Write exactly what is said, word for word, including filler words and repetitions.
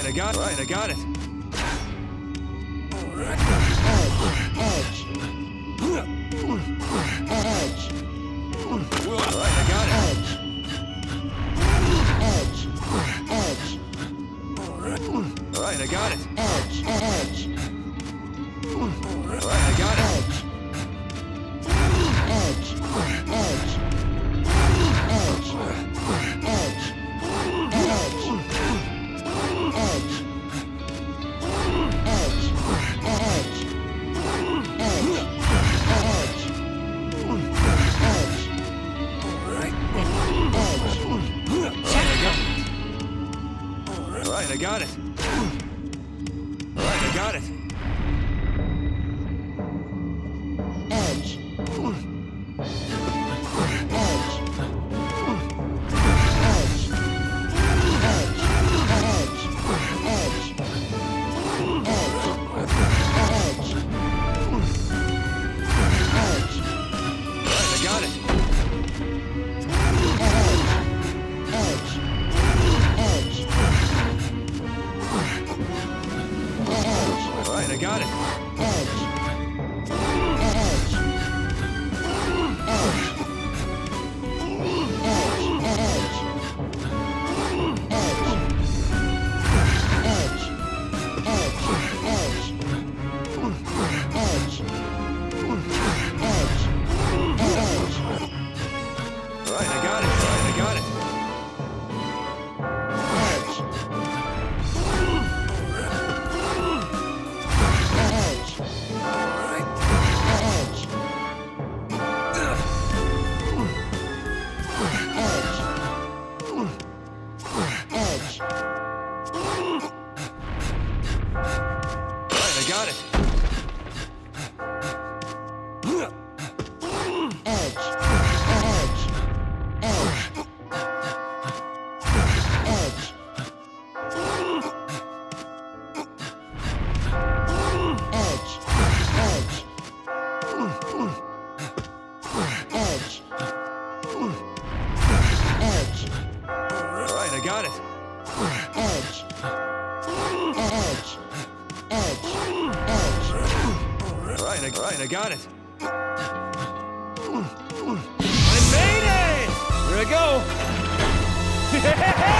I got it. Right, I got it. Edge. Edge. Right, I got it. Edge. Edge. Right, I got it. Edge. Edge. Right, I got it. Edge. Edge. Edge. Edge. Edge. Edge. Edge. Edge. Right, I got it. Right, I got it. Edge. Right, I got it. Edge. Right, I got it. Right, I got it. Right, I got it. Right, I got it. Edge. Edge. Edge. Edge. Right, I, right, I got it. I made it! Here I go.